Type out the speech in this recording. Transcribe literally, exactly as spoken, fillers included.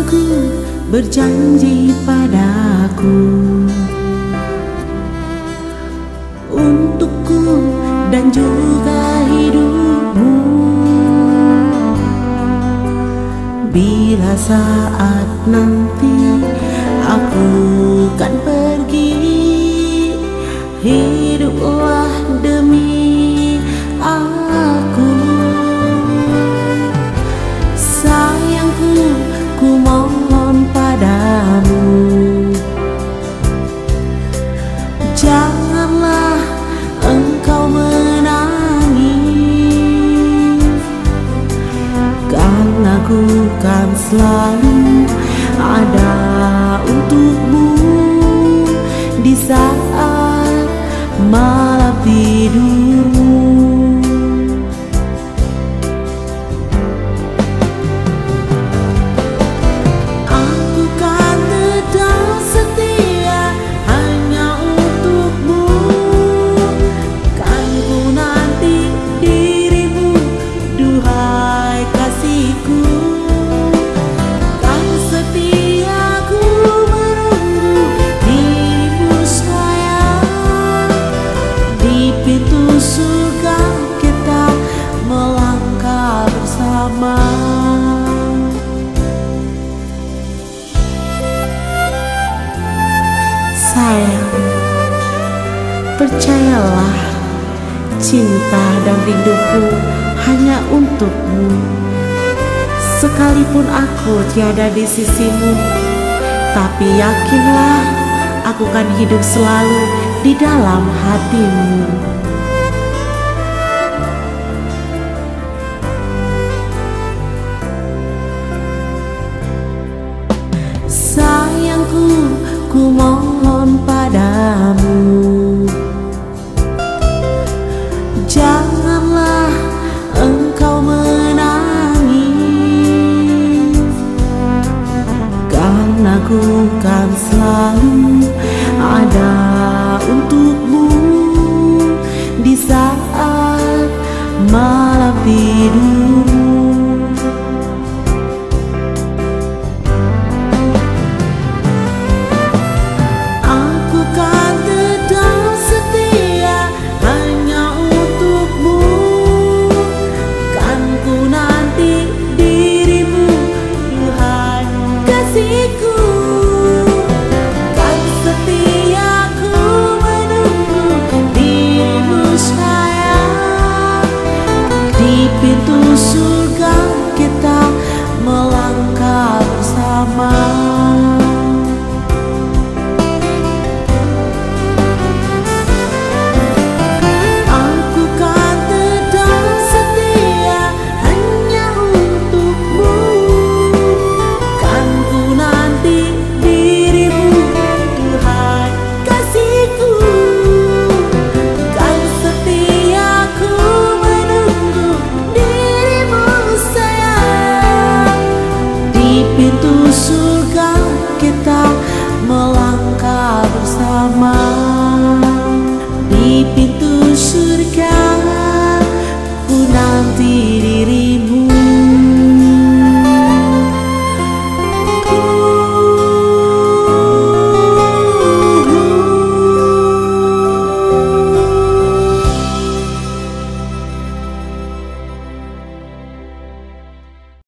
Yesusku berjanji padaku untukku dan juga hidupmu. Bila saat nanti aku kan pergi, hiduplah demi aku. Sayangku, ku mohon padamu, janganlah engkau menangis, karena ku kan selalu ada untukmu di saat malam tidurmu. Aku kan tetap setia hanya untukmu, kan ku nanti dirimu, duhai kasihku. Kan setia ku menunggu dirimu sayang, di pintu surga kita melangkah bersama. Sayang, percayalah, cinta dan rinduku hanya untukmu. Sekalipun aku tiada di sisimu, tapi yakinlah aku kan hidup selalu di dalam hatimu. Sayangku, ku mohon padamu, janganlah engkau menangis, karena ku kan selalu ada untukmu di saat malam tidurmu. Aku kan tetap setia hanya untukmu, kan ku nanti dirimu, duhai kasihku. Kan setia ku menunggu dirimu sayang, di pintu surga kita melangkah bersama. Aku kan tetap setia hanya untukmu, kan ku nanti dirimu, duhai kasihku. Kan setia ku menunggu dirimu sayang, di pintu surga kita melangkah bersama. Di pintu surga ku nanti dirimu.